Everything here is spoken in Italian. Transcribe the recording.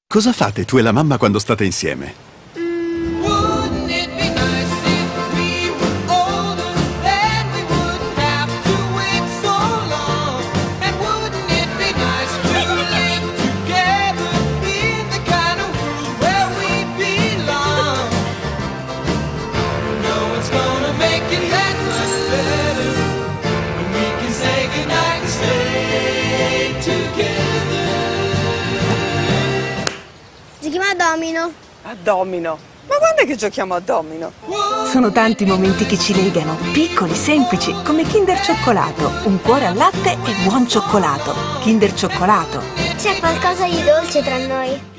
Cosa fate tu e la mamma quando state insieme? Giochiamo a domino. A domino? Ma quando è che giochiamo a domino? Sono tanti momenti che ci legano, piccoli, semplici, come Kinder Cioccolato, un cuore al latte e buon cioccolato. Kinder Cioccolato. C'è qualcosa di dolce tra noi.